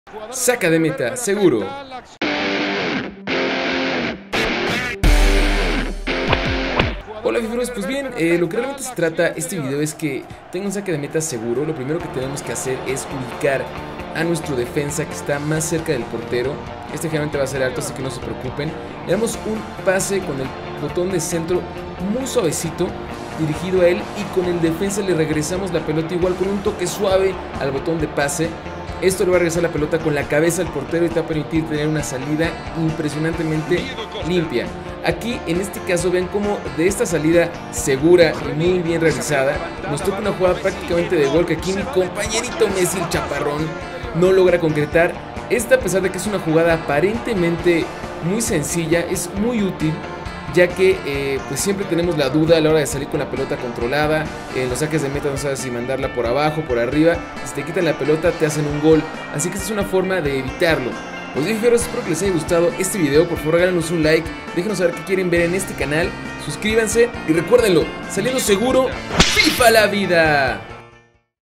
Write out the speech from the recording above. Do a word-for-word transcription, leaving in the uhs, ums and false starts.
Saca de meta, seguro. Hola fiferos, pues bien, eh, lo que realmente se trata este video es que tengo un saque de meta seguro. Lo primero que tenemos que hacer es ubicar a nuestro defensa que está más cerca del portero. Este generalmente va a ser alto, así que no se preocupen. Le damos un pase con el botón de centro muy suavecito dirigido a él, y con el defensa le regresamos la pelota igual con un toque suave al botón de pase. Esto le va a regresar la pelota con la cabeza al portero y te va a permitir tener una salida impresionantemente limpia. Aquí en este caso ven cómo de esta salida segura y muy bien realizada nos toca una jugada prácticamente de gol que aquí mi compañerito Messi, el chaparrón, no logra concretar. Esta, a pesar de que es una jugada aparentemente muy sencilla, es muy útil, ya que eh, pues siempre tenemos la duda a la hora de salir con la pelota controlada. En los saques de meta no sabes si mandarla por abajo, por arriba. Si te quitan la pelota te hacen un gol, así que esta es una forma de evitarlo. Pues bien, fijeros, espero que les haya gustado este video. Por favor regálenos un like, déjenos saber qué quieren ver en este canal, suscríbanse y recuérdenlo, saliendo seguro, ¡FIFA la vida!